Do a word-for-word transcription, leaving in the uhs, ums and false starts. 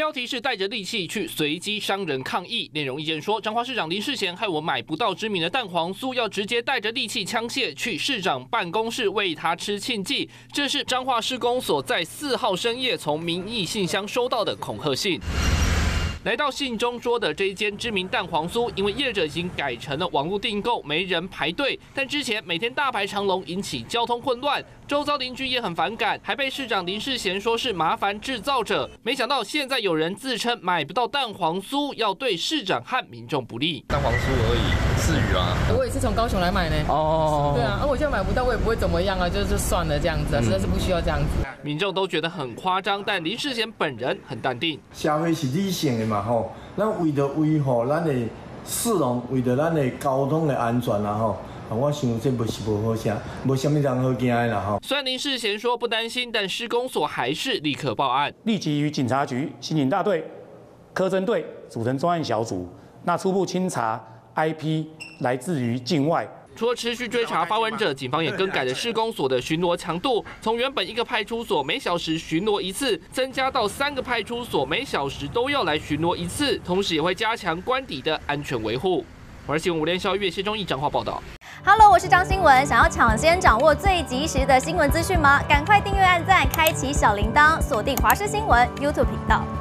标题是带着利器去随机伤人抗议，内容意见说，彰化市长林世贤害我买不到知名的蛋黄酥，要直接带着利器枪械去市长办公室喂他吃庆忌。这是彰化市公所在四号深夜从民意信箱收到的恐吓信。 来到信中说的这一间知名蛋黄酥，因为业者已经改成了网络订购，没人排队。但之前每天大排长龙，引起交通混乱，周遭邻居也很反感，还被市长林世贤说是麻烦制造者。没想到现在有人自称买不到蛋黄酥，要对市长和民众不利。 蛋黄酥而已，至于吗？ 我也是从高雄来买呢。哦，对啊，而我现在买不到，我也不会怎么样啊，就就算了这样子啊，实在是不需要这样子。 民众都觉得很夸张，但林世贤本人很淡定。 社会是理性的。 嘛吼，咱为着维护咱的市容，为着咱的交通的安全啦吼，我想这不是无好啥，无什么人好惊的啦吼。 虽然林世贤说不担心，但施工所还是立刻报案， 立即与警察局、刑警大队、科侦队组成专案小组，那初步清查 I P 来自于境外。 除了持续追查发文者，警方也更改了市公所的巡逻强度，从原本一个派出所每小时巡逻一次，增加到三个派出所每小时都要来巡逻一次，同时也会加强官邸的安全维护。我是新闻五连肖月谢中义彰化报道。 Hello， 我是张新文。想要抢先掌握最及时的新闻资讯吗？赶快订阅、按赞、开启小铃铛，锁定华视新闻 YouTube 频道。